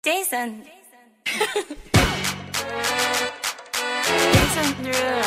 Jason. Jason Derulo.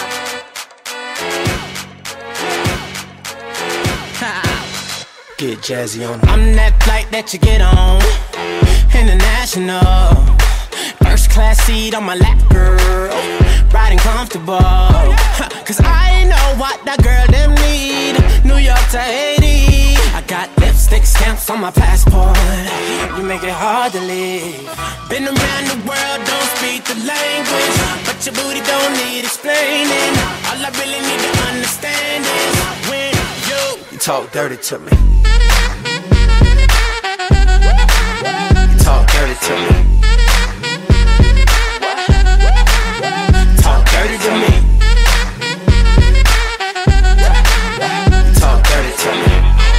Get jazzy on. I'm that flight that you get on, international. First class seat on my lap, girl, riding comfortable. Cause I know what that girl them need. New York to Haiti, I got lipstick stamps on my passport. You make it hard to leave. Been around the world, don't speak the language, but your booty don't need explaining. All I really need to understand is when you talk dirty to me. You talk dirty to me. Talk dirty to me. You talk dirty to me.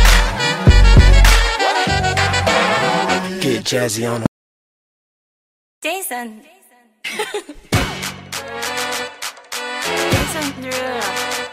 Get jazzy on. Jason. Jason Derulo.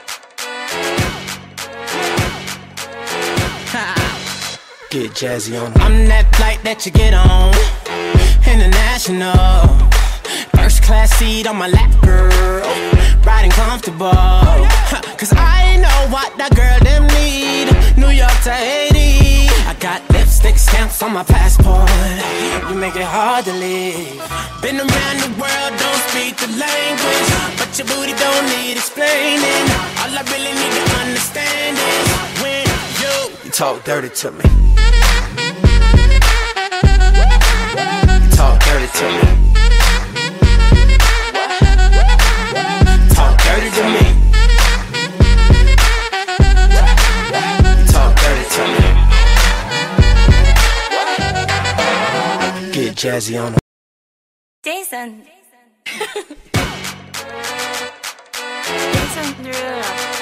Get jazzy on. I'm that flight that you get on, international. First class seat on my lap, girl, riding comfortable. Cause I know what that girl them need. New York to Haiti, I got lipstick stamps on my passport. You make it hard to leave. Been around the world, don't speak the language, but your booty don't need explaining. All I really need to understand is when you talk dirty to me. You talk dirty to me. Talk dirty to me. You talk dirty to me. Get jazzy on. Jason. Jason Derulo.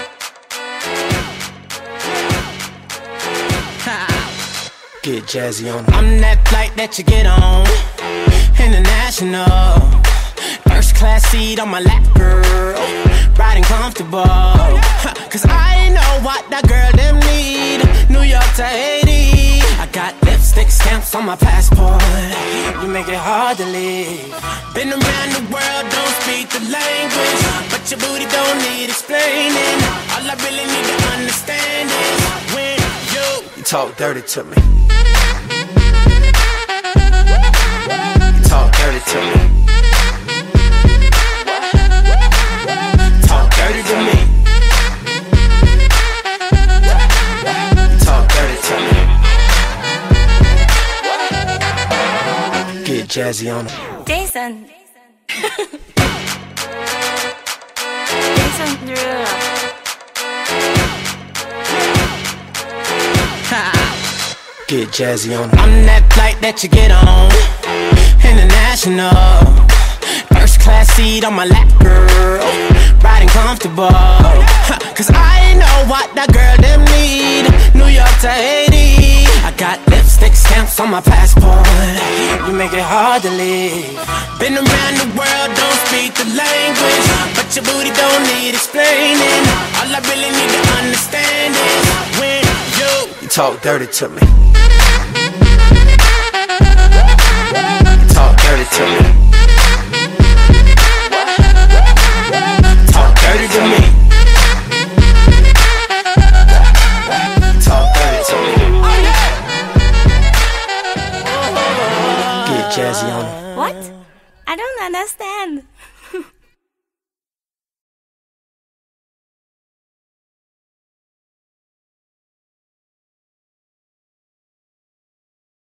Get jazzy on. I'm that flight that you get on, international. First class seat on my lap, girl, riding comfortable. Cause I know what that girl them need. New York to Haiti, I got lipstick stamps on my passport. You make it hard to leave. Been around the world, don't speak the language, but your booty don't need explaining. All I really need to understand is when you talk dirty to me. You talk dirty to me. Talk dirty to me. You talk dirty to me. Get jazzy on. Jason. Jason Derulo. Get jazzy on. I'm that flight that you get on, international. First class seat on my lap, girl, riding comfortable. Cause I know what that girl them need. New York to Haiti, I got lipstick stamps on my passport. You make it hard to leave. Been around the world, don't speak the language, but your booty don't need explaining. All I really need to understand is when you talk dirty to me. You talk dirty to me. Talk dirty to me. Talk dirty to me. Get jazzy on it. What? I don't understand.